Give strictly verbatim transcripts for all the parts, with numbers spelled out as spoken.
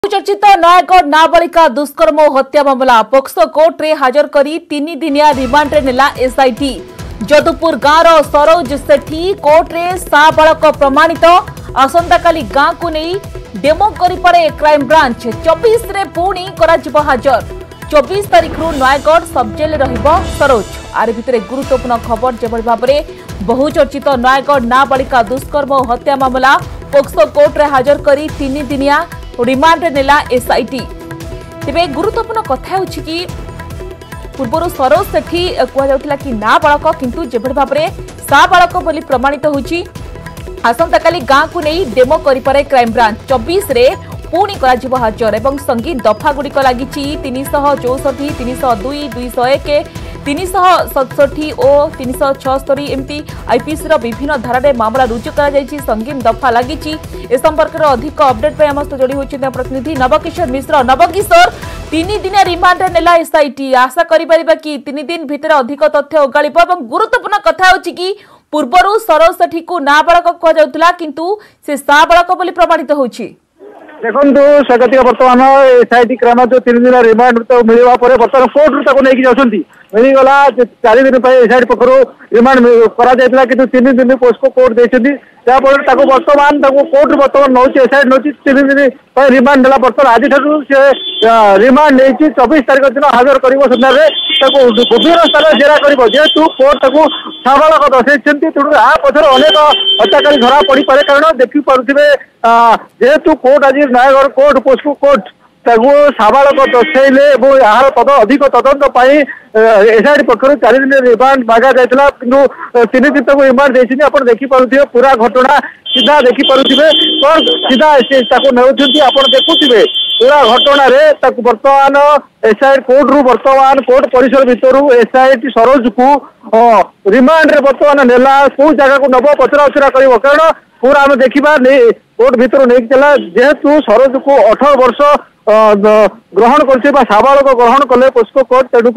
चर्चित नयागढ़ नाबालिका दुष्कर्म और हत्या मामला पोक्सो कोर्ट रे हाजर करी तीन दिनिया रिमांड रे नेला एसआईटी। जदुपुर गाँव सरोज सेठी कोर्ट रे साबालक प्रमाणित आसंता काली गाँ को नहीं डेमो करि पारे क्राइम ब्रांच चौबीस रे पुणी करा हाजर। चौबीस तारीख रु नयागढ़ सब जेल रहिबो सरोज। आर भितरे गुरुत्वपूर्ण खबर जेभଳି भाबरे बहुचर्चित नयागढ़ नाबालिका दुष्कर्म और हत्या मामला पोक्सो कोर्ट रे हाजर करी तीन दिनिया रिमांड नेला एसआईटी। तेबे गुरुत्वपूर्ण कथा होछि कि पूर्व सरोज सेठी कहला कि नाबालक किंतु जेभଳି भाबरे साबालक बोली प्रमाणित होछि। आसंता काली गाँ को नहीं डेमो करि पारे क्राइम ब्रांच चौबीस रे पुणी करा हाजर एवं संगीत दफा गुड़िक लगी तीन शह चौसठी तीन शह दुई दुई शह एक तीन शह सतसठी और तीन शह छस्तरी एमती आईपीसी विभिन्न धारा मामला रुजु कर संगीन दफा लगी। ए संपर्क में अधिक अपडेट आम सहित जोड़ी होती प्रतिनिधि नवकिशोर मिश्र। नवकिशोर, तीन दिन रिमांड नेला एसआईटी, आशा करिपरिबा कि तीन दिन भितर अधिक तथ्य ओगाळिब एवं गुरुत्वपूर्ण कथा होछि कि पूर्वरु सरोज सेठी को नाबालक कह जाउतला किंतु से साबालक बोली प्रमाणित होछि। देखो स्वागत बर्तमान एसआईटी क्रम जो तीन दिन रिमांड तो मिलवा पर बर्तमान कोर्ट नहीं जाती मिलगला चार दिन एसआईटी पक्ष रिमांड करा कि तीन दिन पोस्को कोर्ट देती जहाँफल बर्तमान कोर्ट बर्तमान नौ एसआईटी नौ तीन दिन रिमांड नेला। बर्तमान आज से रिमांड नहीं चौबीस तारीख दिन हाजर कर सन्धार गभीर स्थान जेरा कर जेहेतु कोर्ट साबालक दर्शाई तेणु आ पचर अनेक हत्याकारी धरा पड़ पारे कारण देखिपे जेहेतु कोर्ट आज नयागढ़ कोर्ट पोस्को कोर्ट साबालक दर्शाइले यार तद अधिक तदंत एसआईटी पक्ष चार दिन रिमांड मागा जाता कि तीन दिन तक रिमांड देती आप देखिपे पूरा घटना सीधा देखिपे कौन सीधा नौकरी आप देखुवे पूरा घटना बर्तमान एसआईटी कोर्ट रु बर्तमान कोर्ट परिसर भितर एसआईटी सरोज को रिमांड रे बर्तमान नेला कौ जगह को नब पचरा उचरा कर कारण पूरा आम देखा कोर्ट भीतर नहीं चला जेहेतु सरोज को अठारह वर्ष ग्रहण कर साबालक ग्रहण कले पोस्को कोर्ट तेणुक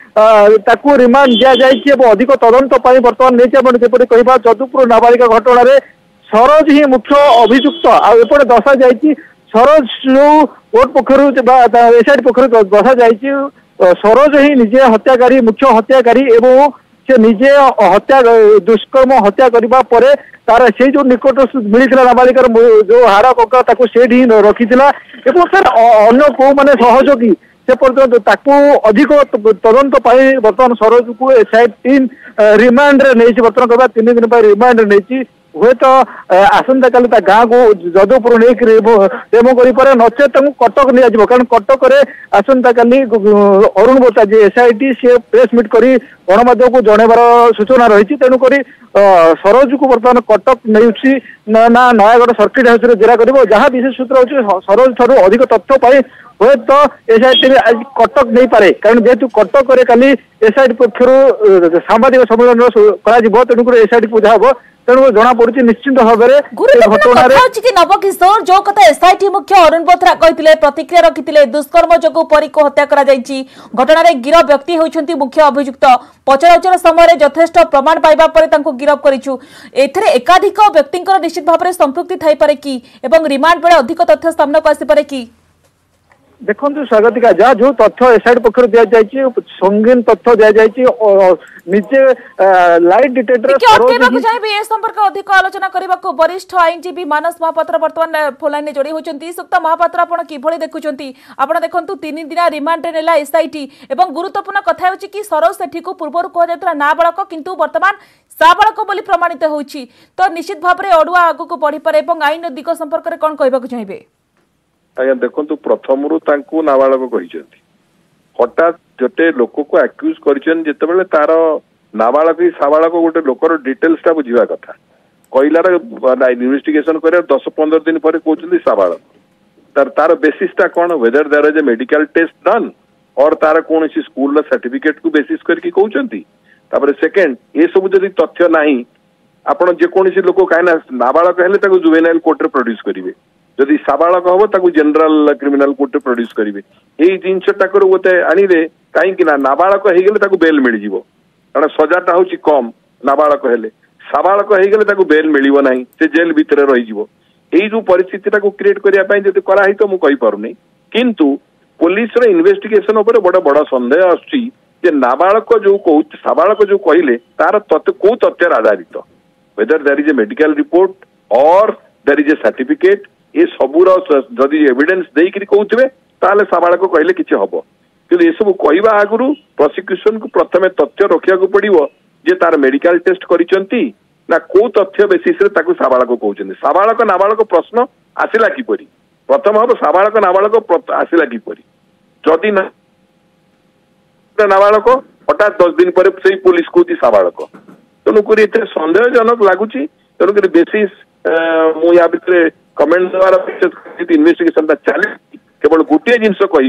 रिमांड दि जाए अधिक तदंत बर्तमान नहीं कह जदुपुर नाबालिका घटना सरोज ही मुख्य अभियुक्त आपटे दशा जाइए सरोज जो कोर्ट पक्ष एसआईटी पक्ष दशा जाइए सरोज ही निजे हत्याकारी मुख्य हत्याकारी एवं से निजे हत्या दुष्कर्म हत्या करने पर तार से जो निकट मिलता नाबालिकार जो हाड़ कका से रखी सर अन्य कौ मैंने सहयोगी से पर्यटन अधिक तदंत बर्तमान सरोज को एसआईटी रिमांड नहीं बर्तमान कह तीन दिन रिमांड नहीं हुए तो आसंता काली गाँ को जदुपुर नहीं डेमो कर नचे कटक नहीं कारण कटक आसंता काली अरुण बोता जी एसआईटी सी प्रेस मीट कर गणमाध्यम को जनइबार सूचना रही तेणुक सरोज को बर्तमान कटक नहीं ना नयागढ़ सर्किट हाउस जेरा कर जहाँ विशेष सूत्र हो सरोज ठार अधिक तथ्य हुए तो एसआईटी आज कटक नहीं पारे कारण जेहेतु कटक काली एसआईटी पक्ष सांबादिक सम्मेलन तेणुक एसआईटी पूजा हम तेणु जना पड़ी निश्चिंत भाव नवकिशोर जो कथा एसआईटी मुख्य अरुण बोथरा कहते प्रतिक्रिया रखिते दुष्कर्म जो परी को हत्या घटना गिरफ व्यक्ति होती मुख्य अभियुक्त पचराउचर समय यथेष्ट प्रमाण पाइबा गिरफ करूँ एकाधिक व्यक्ति निश्चित भाव में संपृक्ति थी पारे कि रिमांड बेले अधिक तथ्य सामना को आसीपे कि देखो स्वागतिका जहाँ जो तथ्य एसआईटी पक्ष दि जाए संगीन तथ्य दि जाए निजे लाइट डिटेक्टर चाहिए संपर्क अधिक आलोचना करने को वरिष्ठ आईनजीवी मानस महापात्र बर्तमान फोन लाइन जोड़ी होती सुक्त महापात्र आपड़ किभली देखुंत आप देखु तीन दिन रिमांड नेला एसआईटी एवं गुरुत्वपूर्ण कथा होची कि सरोज सेठी को पूर्व कह नाबालक किंतु वर्तमान साबालक बोली प्रमाणित होची तो निश्चित भाव में अड़ुआ आगक बढ़ी पारे आईन दिग संपर्क में कौन कहबाक चाहिए आज्ञा देखो प्रथम नाबालक कहते हठात गोटे लोक को आक्यूज करते तार नाबालक साबालक गोटे लोकर डिटेल्स बुझा कथा कहलार इन्वेस्टिगेशन कर दस पंद्रह दिन पर कहते साबालक तार तार बेसिसटा कौन whether there is a medical test done और तार कौन स्कूल सर्टिफिकेट को बेसिस करके कहते सेकेंड ये सब जदि तथ्य नहीं आपड़ जेकोसी लोक कहीं नाबालक हेल्ले जुवेनाइल कोर्ट रे प्रोड्यूस करेंगे जदि साबालक हम ताकू जनरल क्रिमिनाल कोर्ट प्रोड्यूस करेंगे यही जिनटा गोटे आणवे कहीं नाबालक हो बेल मिल जाव कारण सजाटा हूँ कम नाबालक हेले साबालक हो बेल मिल ना से जेल भितर रही एई जो परिस्थिति को क्रिएट करिया पई जदि करा ही तो मु कहि पारुनी किंतु पुलिस रो इन्वेस्टिगेशन ऊपर बड़ा बड़ा संदेह आछि जे नाबालक जो कहू साबालक जो कहले तार तथ्य को तथ्य आधारित whether there is a medical report और देयर इज ए सर्टिफिकेट ये सबूर जदि एविडेंस देकरी कहूथे ताले साबालक कहले किछि हबो कि ये सब कहवा आगु प्रोसिक्यूशन को प्रथमे तथ्य रखा पड़ो जे तार मेडिकल टेस्ट करिसंती ना को तथ्य बेसिस रे ताकू साबालक कहउछन्ती साबालक नाबालक प्रश्न आसिला किपरि प्रथम हम साबालक नाबालक आसिला किपरि जदि ना नाबालक हठात दस दिन पर से पुलिस को साबालक तेणुक एते संदेहजनक लगुच तेणुक बेसिस मु या भितर कमेंट द्वारा इन्वेस्टिगेशन चले केवल गोटे जिनस कहि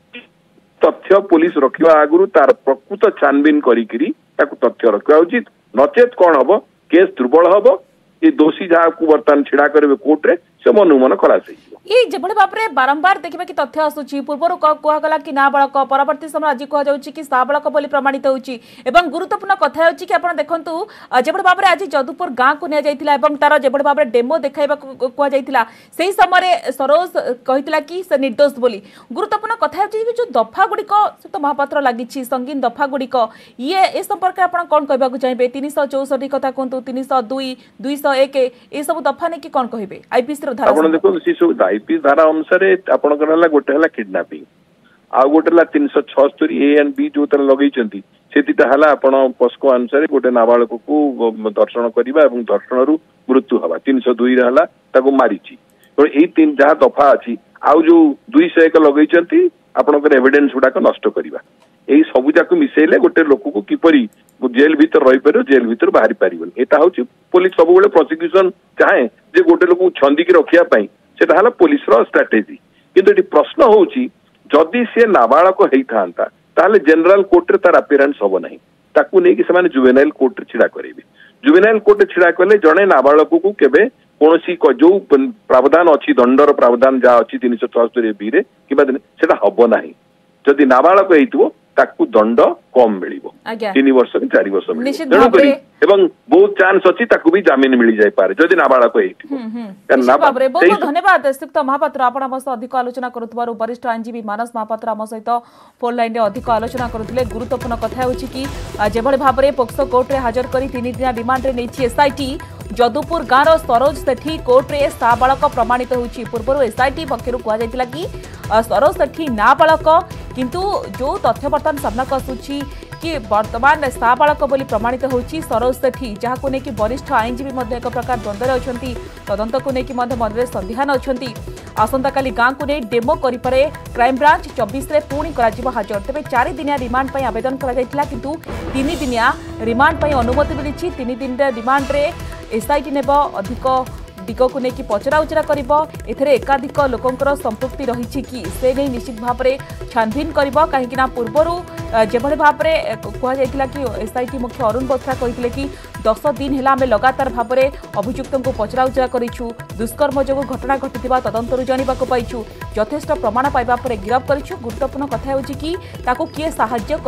तथ्य पुलिस रखा आगु तार प्रकृत छानबीन करी तथ्य रखा उचित नचेत कौन हम केस दुर्बल हम ये दोषी जहाँ को बर्तमान छिड़ा करेंगे कोर्ट रे से अनुमान खलास ये जबले बापरे बारंबार देखिबा कि तथ्य आसुची पूर्वर कहगला कि नाबालक परवर्ती समय आज कह जाउची कि साबालक बोली प्रमाणित होउची एवं गुरुत्वपूर्ण कथा होउची कि आपण देखंतु जबले बापरे आज जदुपुर गाँ को निया जाइतिला एवं तार जबले बापरे डेमो देखाइबा कह जाइतिला सेही समय सरोज कहितिला कि से निर्दोष बोली गुरुत्वपूर्ण कथा होउची कि जो दफा गुडी को तो महापात्र लागिची संगीन दफा गुडी को ये ए संपर्क आपण कोन कहबा को चाहिबे तीन सौ चौसठ कथा कोंतु तीन सौ दो दो सौ एक ए सब दफा ने कि कोन कहिबे आईपीसी रो धारा आपण देखो सी सब आईपीसी धारा अनुसार आपणकर हला गोटे हला किडनैपिंग आ गोटे हला तीन सौ छिहत्तर ए एंड बी जो तर लगैचंती सेतिटा हला आपण पस्को अनुसार गोटे नाबालक को दर्शन करबा एवं दर्शन रु मृत्यु हवा तीन सौ दो रे हला ताको मारिची तो एई तीन जहा दफा अछि आ जो दो सौ एक लगैचंती आपणकर एविडेंस गुडा को नष्ट करबा एई सबु जाको मिसेले गोटे लोक को किपरि जेल भीतर रही पार जेल भीतर बाहरी पारिबन एटा होची पुलिस सब बेले प्रोसिक्यूशन चाहे जे गोटे लोक छंदी की रखिया पई सेटा हला पुलिस रो स्ट्रेटेजी किंतु एटी प्रश्न होची जदि से नाबालक हेई थांता ताले जनरल कोर्ट रे तार अपीयरेंस होबो नहीं ताकू नै कि समान जुवेनाइल कोर्ट रे छिडा करेबे जुवेनाइल कोर्ट रे छिडा करले जणे नाबालक को केबे कोनोसी जो प्रावधान अछि दंडर प्रावधान जा अछि तीन सौ चौहत्तर बी रे किबा सेटा होबो नहीं जदि नाबालक हेइतबो ताकू दंड कम मिलिबो तीन वर्ष कि चार वर्ष मिलिबो एवं बहुत चांस अछि ताकू भी जामीन मिल जाय पारे जदि नाबालक हेइतबो बहुत बहुत धन्यवाद श्रीयुक्त महापात्र आपण हम सहित अधिक आलोचना करुथबारु वरिष्ठ आईनजीवी मानस महापात्र हम सहित फोन लाइन रे अधिक आलोचना करुथिले गुरुत्वपूर्ण कथा होछि कि जेभଳି भाबरे पोक्सो कोर्ट रे हाजर करी तीन दिन रिमांड रे नेछि एसआईटी जदुपुर गाँव सरोज सेठी कोर्ट रे साबालक प्रमाणित होछि पूर्व एसआईटी पक्षरु कहा जायतिला कि सरोज सेठी नाबालक किंतु जो तथ्य बर्तमान सामना आसुछि कि वर्तमान साबालक बोली प्रमाणित होछि सरोज सेठी जहां नेकी वरिष्ठ आईनजीवी मध्ये एक प्रकार द्वंद्व अछंती तदंत को नेकी मध्ये मध्ये संदेहान अछंती आसंता काली गाँ को नै डेमो करि पारे क्राइम ब्रांच चौबीस रे पुणी कराजिबो हाजर तेबे चार दिनिया रिमांड पई आवेदन करा जायतिला किंतु तीन दिनिया रिमांड पई अनुमति मिलिछि तीन दिन रे रिमांड रे एसआईटी नेब अधिक दिग को लेकिन पचरा उचरा कर एकाधिक लोकंर संपृक्ति रही कि से नहीं निश्चित भाव में छानभिन कर कहीं पूर्वर जो भाव में कहला कि एसआईटी मुख्य अरुण बत्रा कहते कि दस दिन है आम लगातार भाव में अभियुक्त को पचरा उचरा करूँ दुष्कर्म जो घटना घटी तदंतर जानवा पाइछु यथेष्ट प्रमाण पाइबा पर गिरफ करूँ गुरुत्वपूर्ण कथा हो किए साहाय्य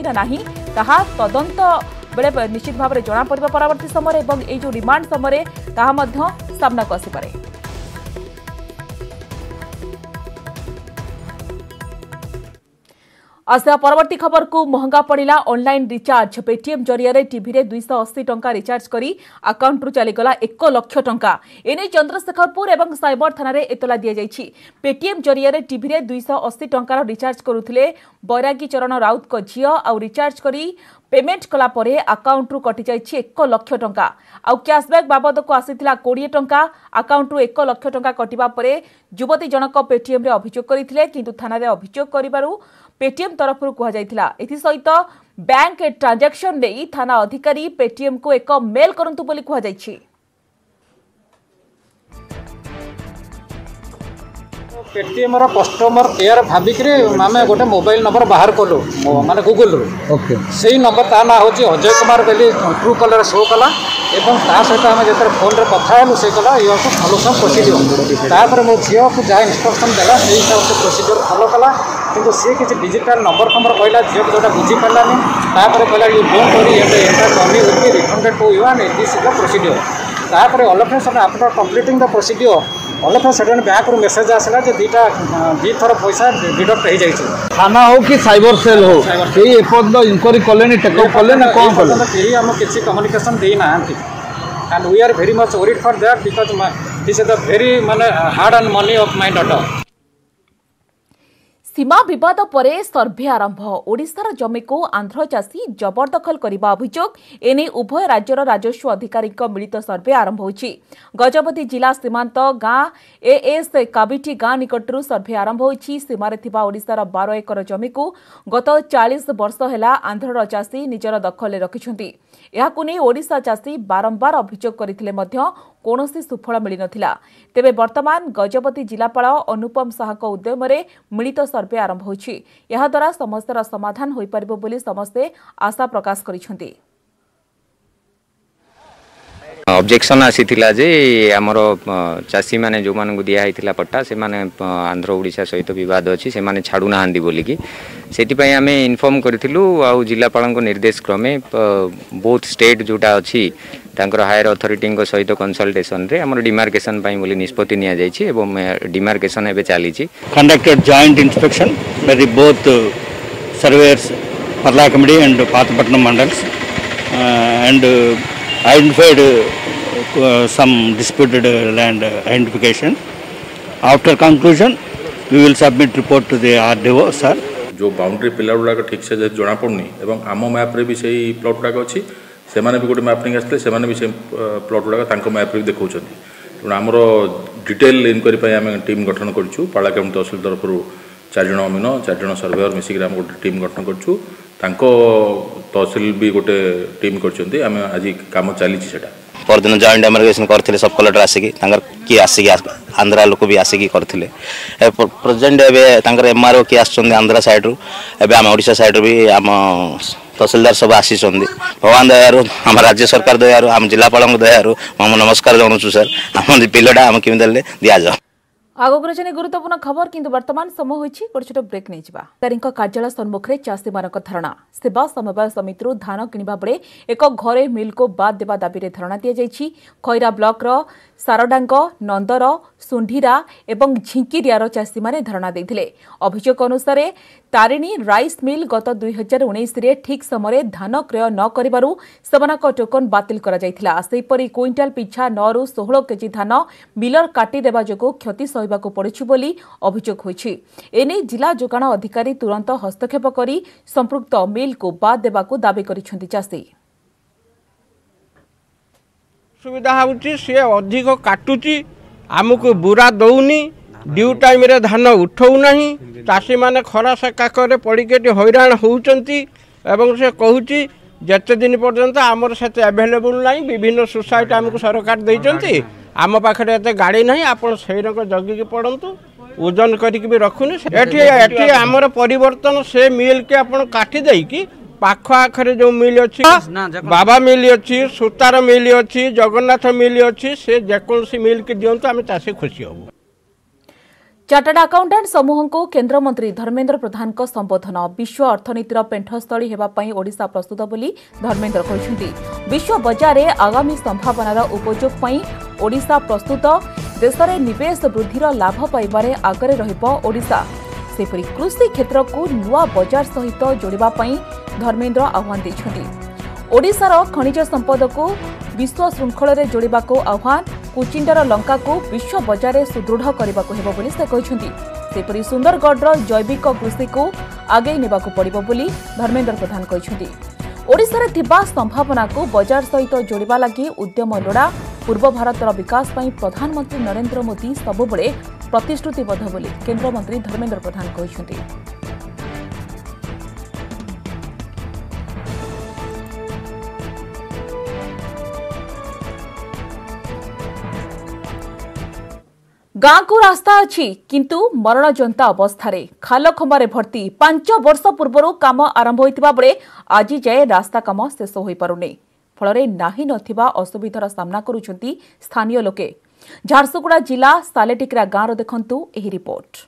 करा तदंत बेले निश्चित भाव में जना पड़ा परवर्ती समय और ये जो रिमांड समय सामना को आसीपे आसा परवर्ती खबर को महंगा पड़ा ऑनलाइन रिचार्ज पेटीएम जरिया टीवी रे दुई सौ अस्सी टंका रिचार्ज करी अकाउंट रु चलीगला एक लाख टंका एने चंद्रशेखरपुर एवं साइबर थाना रे एतला दिया जायछि पेटीएम जरिया टीवी रे दुई सौ अस्सी टंका रिचार्ज करुथिले बैरागी चरण राउत को झियो आ रिचार्ज करी पेमेंट कला परे अकाउंट रु कटि जायछि एक लाख टंका आ कैशबैक बाबद को आसीथिला बीस टंका अकाउंट रु एक लाख टंका कटिबा परे युवती जनक पेटीएम रे अभियोग करिथिले किंतु थाना रे अभियोग करिबारु पेटीएम तरफ कह जाइथिला एथि सहित बैंक ट्रांजैक्शन नै थाना अधिकारी पेटीएम को एक मेल करंतु बोली कह जाइछि पेटीएम रो कस्टमर केयर भाविक आम गोटे मोबाइल नंबर बाहर कलु माने गूगल रू ओके से नंबर ता ना होची अजय कुमार बेली ट्रू कलर शो कला एवं ता सहित आम जो फोन रे कथा हेलु से कला यो सॉल्यूशन प्रोसीजर तापर मो झियो को जहाँ इंस्ट्रक्शन देला से हिसाब से प्रोसीजर फॉलो कला किंतु सी किसी डिजिटल नंबर नंबर कहला झियो को जोटा बुझी पारानी तापर कहला you don't worry enter money will be refunded to you and this is the procedure तापर all of sudden after completing the procedure all of a sudden bank रो मेसेज आसला जे दीटा दी थर पैसा डिडक्ट हो जाई थाना हो कि साइबर सेल हो सेही एपद इंक्वायरी कलेनी टेकअप कले ना कोन कले केही हम किसी कम्युनिकेशन देई ना and we are very much worried for that because this is the very माने hard and money of my daughter. सीमा विवाद परे सर्भे आरंभ ओडिशार जमी को आंध्र चाषी जबरदखल करने अभियोग एने उभय राज्यर राजस्व अधिकारी मिलित सर्भे आरंभ होछि। गजपति जिला सीमांत गाँ एएस काबिटी गाँ निकटरू सर्भे आरंभ होछि। सीमारे थिबा ओडिशार बारह एकर जमी को गत चालीस वर्ष हेला आंध्रर चाषी निजर दखल रखिछन्ति। एहाकु नै ओडिशा चाषी बारंबार अभियोग करथिले मध्य कौनसी सुफल मिल नथिला। तेबे वर्तमान गजपति जिलापाल अनुपम साहक उद्यम मिलित सर्भे आरंभ होछि। एहा द्वारा समस्यार समाधान होई परिबो बोली समस्ते आशा प्रकाश करिसेंति। ऑब्जेक्शन आसीथिला जे आमर चाषी माने जो मान दिया होता पट्टा से माने आंध्र ओडिशा सहित विवाद अच्छी से माने छाड़ू ना बोलिकी से आम इनफॉर्म करूँ आउ जिलापाल निर्देश क्रमे बोथ स्टेट जोटा अच्छी तांकर हायर अथॉरिटी सहित कंसल्टेशन रे हमर डिमार्केशन पाई बोली निष्पत्ति निया जायछि एवं डिमार्केशन एबे चाली छि। Conducted joint inspection by both surveyors Paralakhemundi and Pathapatnam mandals and identified uh, some disputed uh, land uh, identification. After conclusion, we will submit report to the R D O sir. जो बाउंड्री पिलर गुड़ाक ठीक से जना पड़नी एवं आम मैप रे भी सही प्लॉट गुड़ाक अच्छी से भी गोटे मैपिंग आसते से भी से प्लॉट गुड़ाक मैप रे देखा तेणु आमर डिटेल इनक्वारी आम टीम गठन करूँ पालाकेम तहसिल तरफ चार जन अमीन चार जन सर्वेयर मिसिक आम गोटे टीम गठन करूँ तहसिल भी गोटे टीम कर आज कम चली परदिन जॉइंट डेमार्केशन करते सब कलेक्टर आसिकी किए आसिकी आंध्रा लोक भी आसिकी करते प्रेजेंट एवं एमआरओ किए आंध्रा साइड्रु एवं आम ओडिशा साइड्रु भी आम तहसिलदार सब आसी भगवान दयारू आम राज्य सरकार दयारू आम जिलापाल दयारू आम नमस्कार जनाऊँ सर आम पिलटा आम केमी दि जाओ आगोग्र जने गुरुत्वपूर्ण खबर किंतु वर्तमान समय होइछि गोटे छोट ब्रेक नै जिबा। अधिकारीक कार्यालय सम्मुखरे चाषी मानक धारणा सेवा समवाय समितिरु धान किनिबा बेले एक घरे मिल को बाद देबा दाबी रे धारणा दिया जाइछि। खैरा ब्लॉक रो सारडांग नंदर सुंढीरा एवं झिंकिरियार चाषी माने धारणा देथिले। अभियोग अनुसार तारिणी राइस मिल गत दुई हजार उन्नीस रे ठीक समय धान क्रय न करिबारु सेमानक टोकन बातिल करा जाइथिला। सेहिपरि क्विंटाल पिछा नौ रु सोलह केजी धान मिलर काटी देबा जोगु क्षति सहिबाकु पड़िछि बोली अभियोग होइछि। एने जिला जोगाण अधिकारी तुरंत हस्तक्षेप करी संपृक्त मिल को बाद देबाकु दाबी करिसेंति चाषी। सुविधा होची से अधिक काटुची आमको बुरा दौनी ड्यू टाइम रे धान उठाऊ नहीं चाषी माने खरा सेकाकरे पड़िके हैरान होउचंती एवं से कहूची जते दिन पर्यंत आमर से अवेलेबल नहीं विभिन्न सोसाइटी आमको सरकार देइचंती आम पाखे एत गाड़ी नहीं आपण से जगिकी पड़तु ओजन करके भी रखुनी एठी एठी आमर परिवर्तन से मिल के आपण काटी देकी पाख आखरे जो मिल अच्छी बाबा मिल अच्छी सुतार मिल अच्छी जगन्नाथ मिल अच्छी से जेकोसी मिल के दिंतु आम चाषी खुशी हबु। चार्टर्ड अकाउंटेंट समूह को केंद्र मंत्री धर्मेंद्र प्रधान को संबोधन विश्व अर्थनीतिर पेंठस्थली हेबा पई ओडिशा प्रस्तुत बोली धर्मेंद्र कहछन्ती। विश्व बजार रे आगामी संभावनार उपयोग पई ओडिशा प्रस्तुत देश में निवेश वृद्धिर लाभ पाइबारे आगरे रहिबो ओडिशा। सेपरि कृषि क्षेत्र को नुआ बजार सहित जोड़िबा पई धर्मेंद्र आह्वान दैछन्ती। ओडिशार खनिज संपद को विश्व श्रृंखल रे जोड़िबा को आह्वान कुचिंडार लंका को विश्व बजार में सुदृढ़ करने को हेबो बोली से कहछन्ती। सेपरि सुंदरगढ़ जैविक कृषि को आगे नेबाकू पड़िबो बोली धर्मेंद्र प्रधान कहछन्ती। ओडिशा रे थिबा संभावना को बजार सहित जोड़िबा लागि उद्यम लोड़ा पूर्व भारतर विकास पई प्रधानमंत्री नरेंद्र मोदी सबुबले प्रतिश्रुतिबद्ध बोली केंद्र मंत्री धर्मेंद्र प्रधान कहछन्ती। गाँ को रास्ता अच्छी किंतु मरण जंता अवस्था खाल खंबारे भर्ती पांच वर्ष पूर्व काम आरंभ होता बेले आज जाए रास्ता काम शेष हो पारुनी फल नाही नथिबा असुविधार सामना करुछंती स्थानीय लोके। झारसुगुड़ा जिला सालेटिकरा गाँव देखंतु एही रिपोर्ट।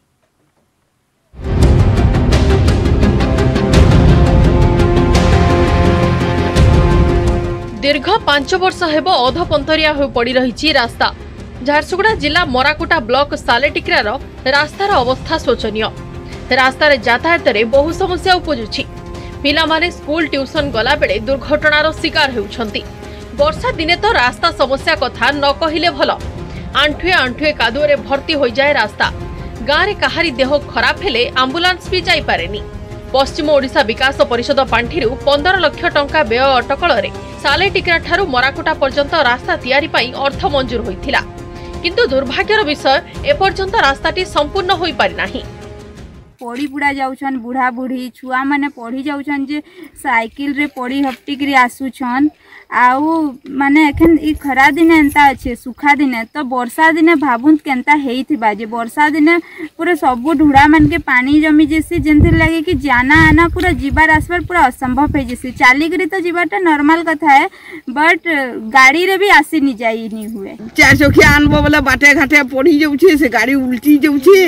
दीर्घ पांच वर्ष हेब अधपंथरिया हो पड़ी रही रास्ता झारसुगुड़ा जिला मराकुटा ब्लॉक सालेटिक्रार रास्तार अवस्था शोचनीय। रास्तार यातायात रे बहु समस्या उपजुछि। पिला माने स्कूल ट्यूशन गला बेले दुर्घटनार शिकार होउछंती। वर्षा दिने तो रास्ता समस्या कथा न कहिले भल। आंठुए आंठुए कादुअरे भर्ती हो जाए रास्ता। गाँव रे कहारी देह खराब हेले आंबुलांस भी जाई पारेनी। पश्चिम ओडिशा विकास परिषद पांठिरु पंदर लक्ष टंका व्यय अटकल सालेटिक्रा ठारू मराकुटा पर्यंत रास्ता तैयारी पाई अर्थ मंजूर होइथिला। किंतु दुर्भाग्यर विषय एपर्यंत रास्ताटी संपूर्ण होई पारि नाही। पढ़ी पुड़ा जाऊन बुढ़ा बुढ़ी छुआ मैंने पढ़ी जाऊन जे साइकिल रे पढ़ी हप्टिक आसुछन आउ माने एखन ई खरा दिने एंता अच्छे सुखा दिने तो वर्षा दिने भावुन केंता हेइथिबा जे वर्षा दिने पूरा सब ढुड़ा मान के पानी जमी जेसी जेंथि लागे कि जाना आना पूरा जीवार आसबार पूरा असंभव है जेसी चाली करी तो जीवाटा नॉर्मल कथा है बट गाड़ी रे भी आसी नि जाई नि हुए चार चकिया आनबो बोले बाटे घाटे पड़ी जाउछे से गाड़ी उल्टी जाउछे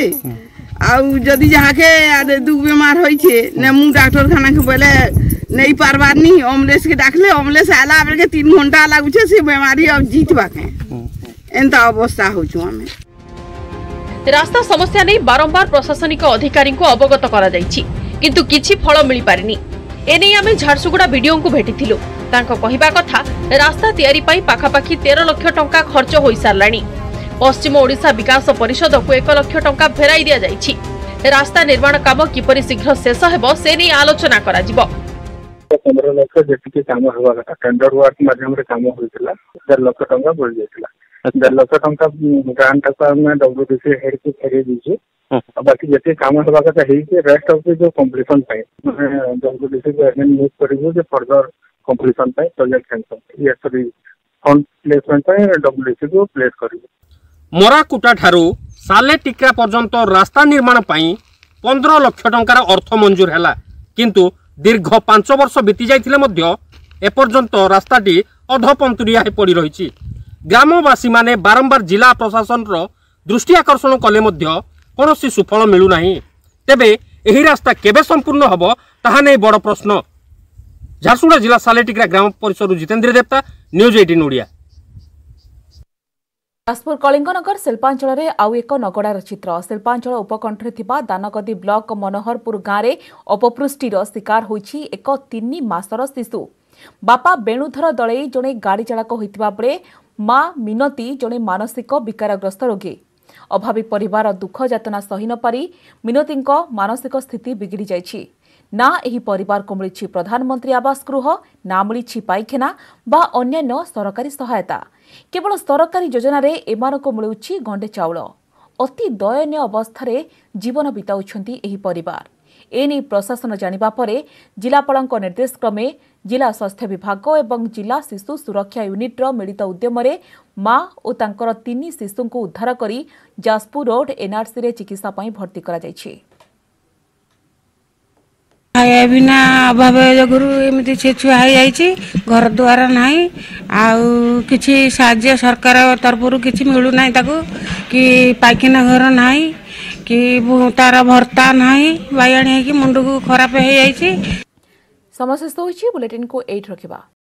आउ जदि जहाँ के दुख बीमार होइछे ने मु डॉक्टर खाना के बोले नहीं पारबार नहीं एम्बुलेंस के डाकले एम्बुलेंस आला बेल के तीन घंटा लागुछे से बीमारी अब जीतबा के एंता अवस्था होछु हमें। रास्ता समस्या नहीं बारंबार प्रशासनिक अधिकारी को अवगत करा जायछि किंतु किछि फल मिली पारिनी। एने आमे झारसुगुड़ा वीडियो को भेटिथिलु। तांको कहिबा कथा रास्ता तैयारी पाई पाखापाखी तेरह लाख टंका खर्च होई सारलानी। पश्चिम ओडिशा विकास परिषद को एक लाख टंका फेराई दिया जायछि। रास्ता निर्माण काम किपरि शीघ्र शेष हेबो से नै आलोचना करा जिवो। पंद्रह लाख जेतिके काम हवा कथा टेंडर वर्क माध्यम रे काम होइतिला दस लाख टंका बढ़ जाइतिला। दस लाख टंका ग्रांट का में डब्ल्यूडीसी हेड के फेरे दीजिए और बाकी जेते काम हवा कथा हेइ के रेस्ट ऑफ द जो कंप्लीशन पाए डब्ल्यूडीसी को एडमिन मूव करिवो जे फर्दर कंप्लीशन पाए प्रोजेक्ट सेंटर ये सॉरी फंड प्लेसमेंट पाए डब्ल्यूडीसी को प्लेस करिवो। मराकुटा ठारू सालेटिक्रा पर्यंत रास्ता निर्माण पाई पंद्रह लाख टंकार अर्थ मंजूर हैला किंतु दीर्घ पांच वर्ष बीती जाइथिले मध्य एपर्यंत रास्ताटी अधपंतुरिया हे पड़ी रही। ग्रामवासी माने बारंबार जिला प्रशासन रो दृष्टि आकर्षण कले मध्य कौनसी सुफल मिलू नाही। तेबे एही रास्ता केबे संपूर्ण हबो ताहा नै बड़ प्रश्न। झारसुगुड़ा जिला सालेटिक्रा ग्राम परिषद जितेंद्र देवता न्यूज अठारह ओडिया। जाजपुर कलिंगनगर शिल्पांचल में आउ एक नगड़ार चित्र। शिल्पांचल उपकंठरे थिबा दानगदी ब्लॉक मनोहरपुर गाँव में अपपृष्टिर शिकार होइछि एक तीन मासर शिशु। बापा बेणुधर दलई जड़े गाड़ी चालक होइतिबा बेले मां मिनती जड़े मानसिक विकारग्रस्त रोगी। अभावी परिवार दुख यातना सही न पारी मिनती मानसिक स्थिति बिगिड़ी जाइछि। ना एही परिवार को मिली प्रधानमंत्री आवास गृह ना मिली पाइखाना बा अन्यान्य सरकारी सहायता। केवल सरकारी योजना रे एमान को मिलुछि गंडे चाउल। अति दयनीय अवस्था जीवन बिताउछंती एही परिवार। एने प्रशासन जानिबा परे जिलापालक निर्देश क्रमे जिला स्वास्थ्य विभाग एवं जिला शिशु सुरक्षा यूनिट्र मिलित उद्यम मां और तांकर तीन शिशु को उद्धार करी जाजपुर रोड एनआरसी रे चिकित्सा पई भर्ती करा जायछि। खाया बिना अभाव जगरू एमती से छुआ हो घर द्वार ना आउ कि साज्य सरकार तरफ कि मिलूना कि पाइखाना घर ना कि तार भर्ता ना बायाणी मुंड को खराब हो। समस्या बुलेटिन को एट रखिबा।